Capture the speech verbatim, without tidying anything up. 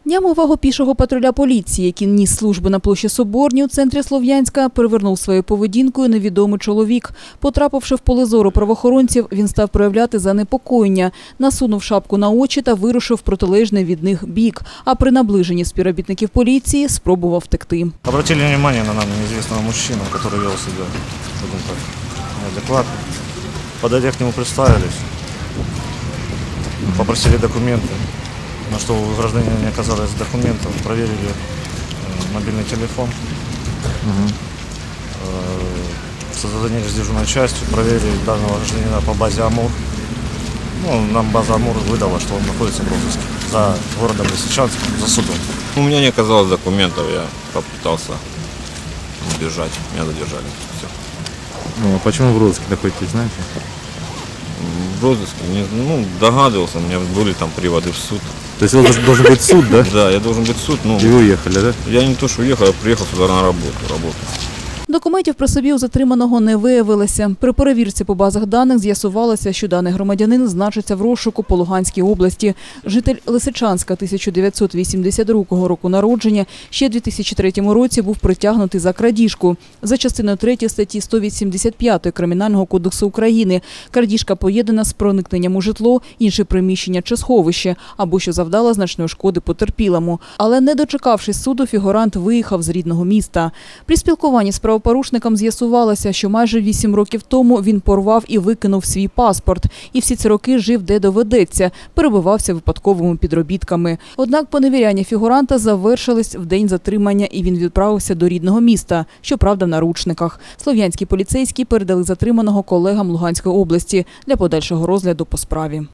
Днями увагу пішого патруля поліції, який ніс службу на площі Соборній у центрі Слов'янська, перевернув своєю поведінкою невідомий чоловік. Потрапивши в поле зору правоохоронців, він став проявляти занепокоєння, насунув шапку на очі та вирушив в протилежний від них бік. А при наближенні співробітників поліції спробував втекти. Обратили внимание на нам неизвестного мужчину, который вел себя, скажем так, неадекватно. Подойдя к нему, представились, попросили документы. На что у гражданина не оказалось документов, проверили мобильный телефон, угу. Созвонились с дежурной частью, проверили данного гражданина по базе Амур. Ну, нам база Амур выдала, что он находится в розыске за городом Лисичанском, за судом. У меня не оказалось документов, я попытался убежать, меня задержали. Все. Ну, а почему в розыске находитесь, знаете? В розыске, не, ну, догадывался, у меня были там приводы в суд. То есть должен, должен быть суд, да? Да, я должен быть суд. Ну, и вы уехали, да? Я не то, что уехал, я приехал сюда на работу. работу. Документів при собі у затриманого не виявилося. При перевірці по базах даних з'ясувалося, що даний громадянин значиться в розшуку по Луганській області. Житель Лисичанська тисяча дев'ятсот вісімдесят другого року народження ще в дві тисячі третьому році був притягнутий за крадіжку. За частиною третьої статті сто вісімдесят п'ять Кримінального кодексу України крадіжка поєднана з проникненням у житло, інше приміщення чи сховище, або що завдала значної шкоди потерпілому. Але не дочекавшись суду, фігурант виїхав з рідного міста. При спілкуванні з правопорушником з'ясувалося, що майже вісім років тому він порвав і викинув свій паспорт. І всі ці роки жив де доведеться, перебивався випадковими підробітками. Однак поневіряння фігуранта завершились в день затримання і він відправився до рідного міста, щоправда в наручниках. Слов'янські поліцейські передали затриманого колегам Луганської області для подальшого розгляду по справі.